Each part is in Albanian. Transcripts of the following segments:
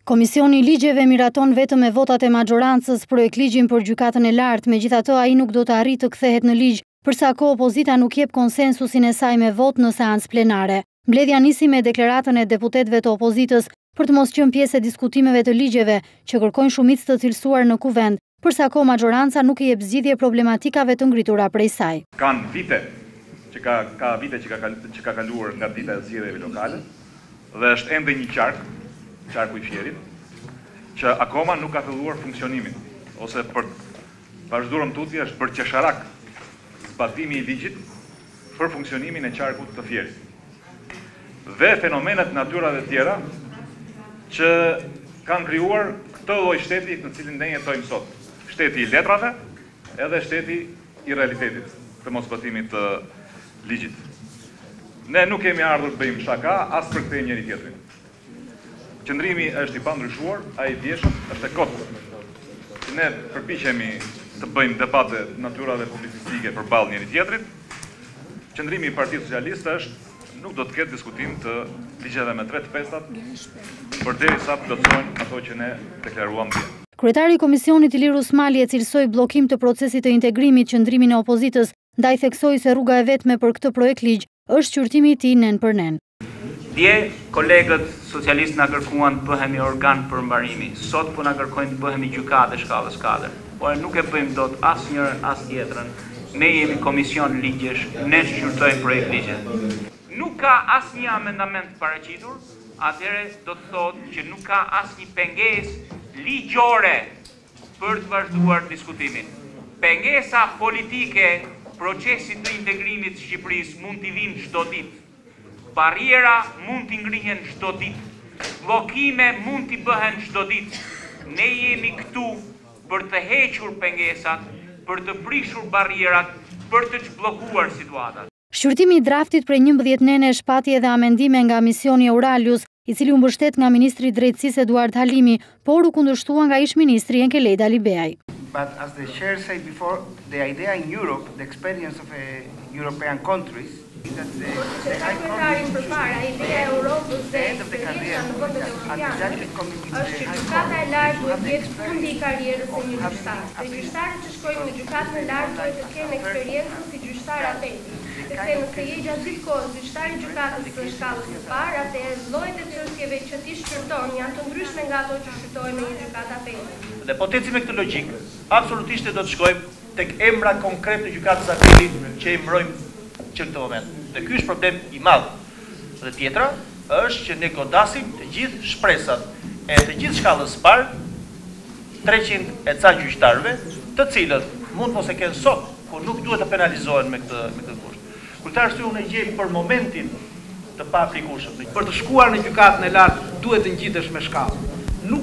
Komisioni Ligjeve Miraton vetëm me votat e Mazhorancës projekt ligjin për gjykatën e lartë, megjithatë ai nuk do të arrijë të kthehet në ligj, përsa kohë opozita nuk jep konsensusin e saj me vot në seancë plenare. Mbledhja nisi me deklaratën e deputetëve të opozitës për të mos qenë pjesë e diskutimeve të ligjeve që kërkojnë shumicë të cilësuar në kuvend, përsa kohë Mazhoranca nuk i jep zgjidhje problematikave të ngritura prej saj. Kanë vite që ka kaluar nga dita e zgjedhjeve lokale dhe është ende një qarku i fjerit, që akoma nuk ka filluar funksionimin, ose për vazhdurëm tutje është bërë qesharak zbatimi i ligjit për funksionimin e qarkut të fjerit. Dhe fenomenet natyrave tjera që kanë krijuar këtë lloj shteti në cilin ne jetojmë sot. Shteti i letrave edhe shteti i realitetit të mos zbatimit të ligjit. Ne nuk kemi ardhur të bëjmë shaka as për këtë njëri tjetrin. Qëndrimi është i pandryshuar, ai i vjeshët është e kotë. Ne përpiqemi të bëjmë debate natyrave publicistike përballë njëri tjetrit. Qëndrimi i Partisë Socialiste është nuk do të ketë diskutim të ligjeve me 3 pestat përderisa plotësohen ato që ne deklaruam dje. Kryetari i Komisionit Ilir Usmali e cilësoi bllokim të procesit të integrimit qëndrimin e opozitës, ndaj theksoi se rruga e vetme për këtë projekt ligj është qyrtimi i tij nen për nen. Dje, kolegët socialistë na kërkuan të bëhemi organ për mbarimi. Sot po na kërkojnë të bëhemi gjykate shkallës 4. Por nuk e bëjmë dot asnjërin as tjetrën. Ne jemi komision ligjesh, ne shqyrtojmë projekt ligje. Nuk ka asnjë amendament paraqitur, atëherë do të thotë që nuk ka asnjë pengesë ligjore për të vazhduar diskutimin. Pengesa politike, procesi të integrimit të Shqipërisë mund t'i vinë çdo ditë. Barriera mund t'i ngrihen çdo ditë, bllokime mund t'i bëhen çdo ditë. Ne jemi këtu për të hequr pengesat, për të prishur barrierat, për të çbllokuar situatat. Shqyrtimi i draftit prej 11 nenesh pati edhe amendime nga misioni Euralius, i cili u mbështet nga ministri i Drejtësisë Eduard Halimi, por u kundërshtua nga ish-ministri Enkeleda Libeaj. But as the chair said before, the idea in Europe, the experience of European countries, Sekretarin përpara, ideja e Europës dhe eksperienca në vendet europiane është që gjykata e lartë duhet të jetë fundi i karrierës së një gjyqtari. Dhe gjyqtarët që shkojnë në gjykatën e lartë duhet të kenë eksperiencë si gjyqtar apeli. Sepse nëse je gjatë gjithë kohës gjyqtar i gjykatës së shkallës së parë, atëherë llojet e çështjeve që ti shqyrton janë të ndryshme nga ato që shqyrtohen në një gjykatë apeli. Dhe po ecim me këtë logjik, absolutisht do të shkojmë tek emra konkret të gjykatës apelit që i mbrojmë që në këtë moment. Dhe ky është problem i madh. Dhe tjetra është që ne godasim të gjithë shpresat e të gjithë shkallës së parë, 300 e ca gjyqtarëve, të cilët mund mos e kenë sot, por nuk duhet të penalizohen me këtë kusht. Për këtë arsye unë gjej për momentin të paaplikueshëm. Për të shkuar në gjykatën e lartë duhet të ngjitesh me shkallë.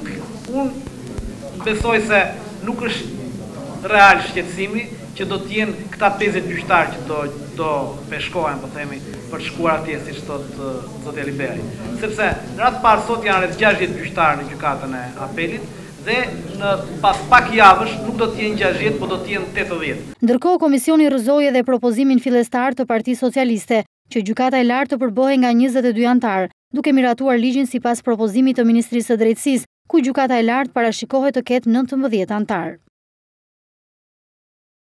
Unë besoj se nuk është real shqetësimi që do të jenë këta 50 gjyqtarë që do peshkohen, po themi, për të shkuar atje, siç thotë zotja Libeaj. Sepse në radhë parë sot janë rreth 60 gjyqtarë në gjykatën e apelit dhe në pas pak javësh nuk do të jenë 60, po do të jenë 80. Ndërkohë komisioni rrëzoi edhe propozimin fillestar të Partisë Socialiste që gjykata e lartë të përbohej nga 22 anëtar, duke miratuar ligjin sipas propozimit të Ministrisë së Drejtësisë, ku gjykata e lartë parashikohet të ketë 19 anëtar.